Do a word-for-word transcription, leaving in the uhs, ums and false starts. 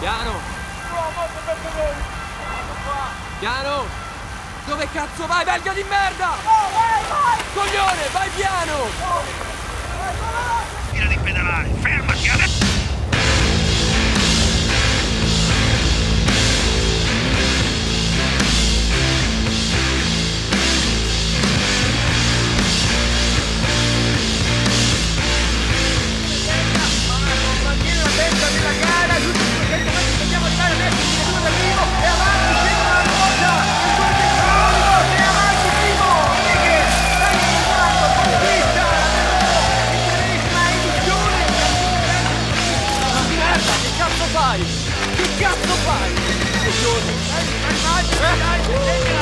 Piano! Piano! Dove cazzo vai, belga di merda? Oh, vai, vai! Coglione, vai piano! Tira di pedalare, fermati adesso! Mantieni la testa della gara, giusto duecento metri, dobbiamo arrivare adesso, il due d'arrivo, e avanti, sembra la ruota, il due di crollo, e avanti, primo, Miche, dai in quarto, conquista, la incredibile edizione, Ma di merda, che cazzo fai? Che cazzo fai? Coglione! dai, dai, dai, dai, dai,